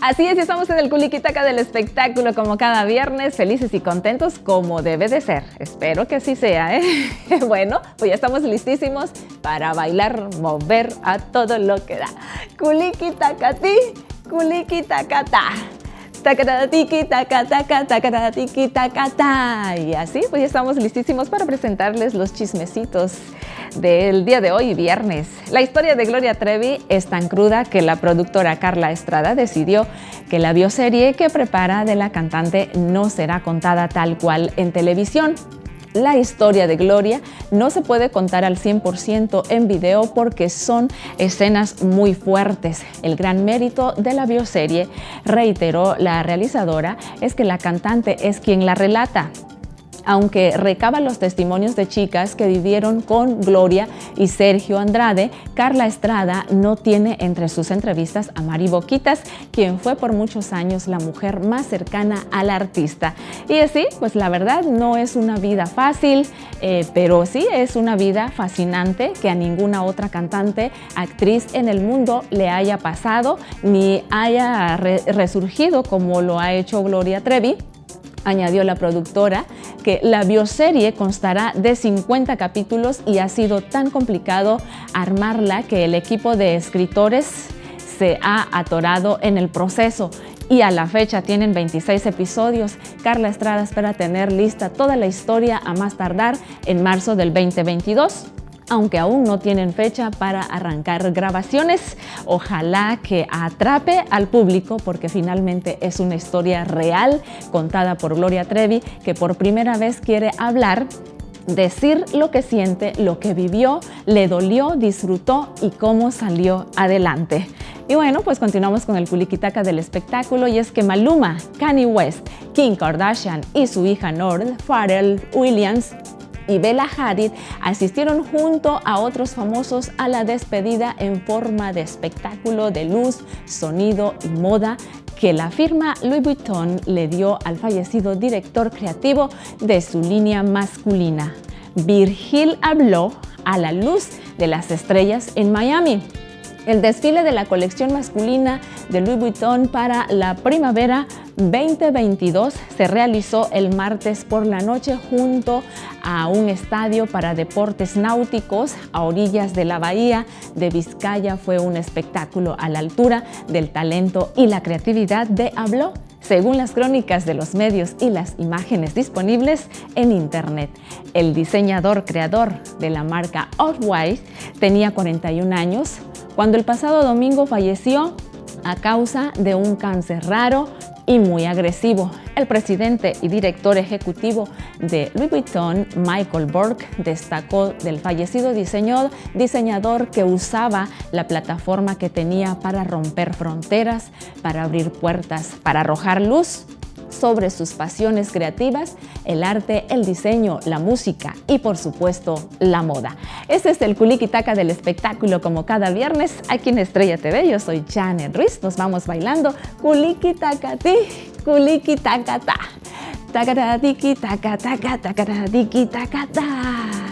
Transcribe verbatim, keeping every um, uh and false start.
Así es, estamos en el Culiquitaca del espectáculo como cada viernes, felices y contentos como debe de ser. Espero que así sea, ¿eh? Bueno, pues ya estamos listísimos para bailar, mover a todo lo que da. Culiquitacati, culiquitacata. Tacatatiki, tacataca, tacatatiki, tacata. Y así, pues ya estamos listísimos para presentarles los chismecitos del día de hoy, viernes. La historia de Gloria Trevi es tan cruda que la productora Carla Estrada decidió que la bioserie que prepara de la cantante no será contada tal cual en televisión. La historia de Gloria no se puede contar al cien por ciento en video porque son escenas muy fuertes. El gran mérito de la bioserie, reiteró la realizadora, es que la cantante es quien la relata. Aunque recaba los testimonios de chicas que vivieron con Gloria y Sergio Andrade, Carla Estrada no tiene entre sus entrevistas a Mari Boquitas, quien fue por muchos años la mujer más cercana al artista. Y así, pues la verdad no es una vida fácil, eh, pero sí es una vida fascinante que a ninguna otra cantante, actriz en el mundo le haya pasado ni haya re resurgido como lo ha hecho Gloria Trevi. Añadió la productora que la bioserie constará de cincuenta capítulos y ha sido tan complicado armarla que el equipo de escritores se ha atorado en el proceso. Y a la fecha tienen veintiséis episodios. Carla Estrada espera tener lista toda la historia a más tardar en marzo del veinte veintidós. Aunque aún no tienen fecha para arrancar grabaciones. Ojalá que atrape al público porque finalmente es una historia real contada por Gloria Trevi, que por primera vez quiere hablar, decir lo que siente, lo que vivió, le dolió, disfrutó y cómo salió adelante. Y bueno, pues continuamos con el Culiquitaca del espectáculo y es que Maluma, Kanye West, Kim Kardashian y su hija North, Pharrell Williams y Bella Hadid asistieron junto a otros famosos a la despedida en forma de espectáculo de luz, sonido y moda que la firma Louis Vuitton le dio al fallecido director creativo de su línea masculina. Virgil habló a la luz de las estrellas en Miami. El desfile de la colección masculina de Louis Vuitton para la primavera veinte veintidós se realizó el martes por la noche junto a un estadio para deportes náuticos a orillas de la bahía de Vizcaya. Fue un espectáculo a la altura del talento y la creatividad de Habló, según las crónicas de los medios y las imágenes disponibles en internet. El diseñador creador de la marca Off-White tenía cuarenta y un años cuando el pasado domingo falleció a causa de un cáncer raro y muy agresivo. El presidente y director ejecutivo de Louis Vuitton, Michael Burke, destacó del fallecido diseñador, diseñador que usaba la plataforma que tenía para romper fronteras, para abrir puertas, para arrojar luz sobre sus pasiones creativas, el arte, el diseño, la música y por supuesto la moda. Este es el Culiquitaca del espectáculo como cada viernes aquí en Estrella T V. Yo soy Janet Ruiz, nos vamos bailando Culiquitacati, Culiquitacata, tacatatiki, tacataca, tacatatiki, tacata.